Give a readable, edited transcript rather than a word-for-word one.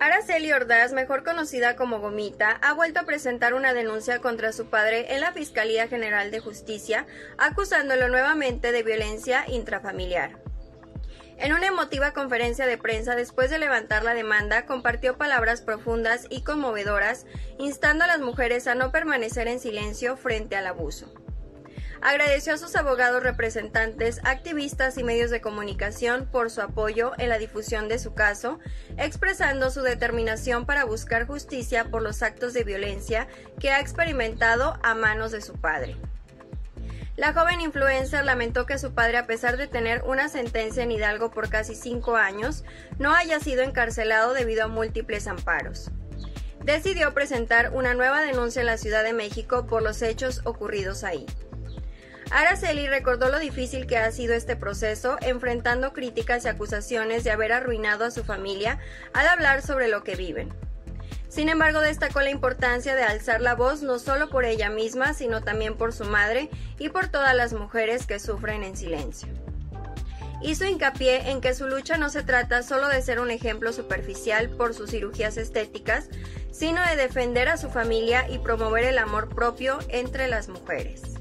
Araceli Ordaz, mejor conocida como Gomita, ha vuelto a presentar una denuncia contra su padre en la Fiscalía General de Justicia, acusándolo nuevamente de violencia intrafamiliar. En una emotiva conferencia de prensa después de levantar la demanda, compartió palabras profundas y conmovedoras, instando a las mujeres a no permanecer en silencio frente al abuso. Agradeció a sus abogados representantes, activistas y medios de comunicación por su apoyo en la difusión de su caso, expresando su determinación para buscar justicia por los actos de violencia que ha experimentado a manos de su padre. La joven influencer lamentó que su padre, a pesar de tener una sentencia en Hidalgo por casi 5 años, no haya sido encarcelado debido a múltiples amparos. Decidió presentar una nueva denuncia en la Ciudad de México por los hechos ocurridos ahí. Araceli recordó lo difícil que ha sido este proceso, enfrentando críticas y acusaciones de haber arruinado a su familia al hablar sobre lo que viven. Sin embargo, destacó la importancia de alzar la voz no solo por ella misma, sino también por su madre y por todas las mujeres que sufren en silencio. Hizo hincapié en que su lucha no se trata solo de ser un ejemplo superficial por sus cirugías estéticas, sino de defender a su familia y promover el amor propio entre las mujeres.